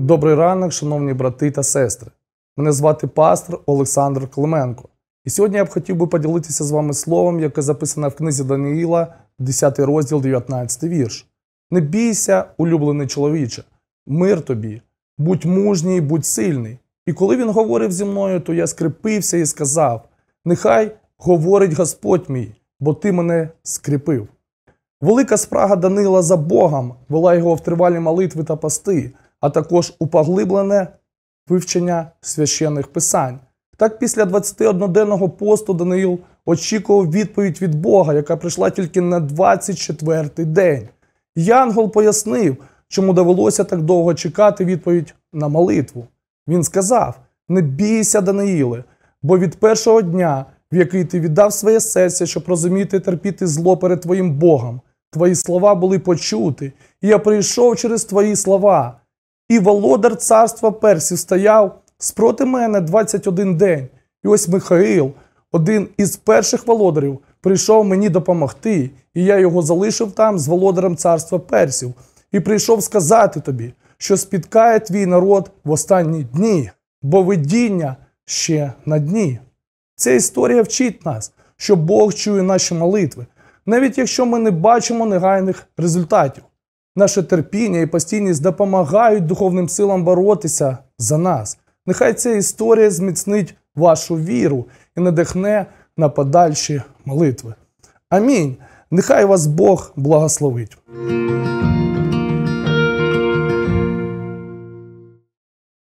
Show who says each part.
Speaker 1: Добрий ранок, шановні брати та сестри. Мене звати пастор Олександр Клименко. І сьогодні я б хотів би поділитися з вами словом, яке записано в книзі Даниїла, 10 розділ, 19 вірш. «Не бійся, улюблений чоловіче, мир тобі, будь мужній, будь сильний». І коли він говорив зі мною, то я скріпився і сказав: «Нехай говорить Господь мій, бо ти мене скріпив». Велика спрага Даниїла за Богом вела його в тривалі молитви та пости, а також у поглиблене вивчення священних писань. Так, після 21-денного посту Даниїл очікував відповідь від Бога, яка прийшла тільки на 24-й день. Янгол пояснив, чому довелося так довго чекати відповідь на молитву. Він сказав: «Не бійся, Даниїле, бо від першого дня, в який ти віддав своє серце, щоб розуміти і терпіти зло перед твоїм Богом, твої слова були почуті, і я прийшов через твої слова. І володар царства Персів стояв спроти мене 21 день. І ось Михаїл, один із перших володарів, прийшов мені допомогти, і я його залишив там з володарем царства Персів. І прийшов сказати тобі, що спіткає твій народ в останні дні, бо видіння ще на дні». Ця історія вчить нас, що Бог чує наші молитви, навіть якщо ми не бачимо негайних результатів. Наше терпіння і постійність допомагають духовним силам боротися за нас. Нехай ця історія зміцнить вашу віру і надихне на подальші молитви. Амінь. Нехай вас Бог благословить.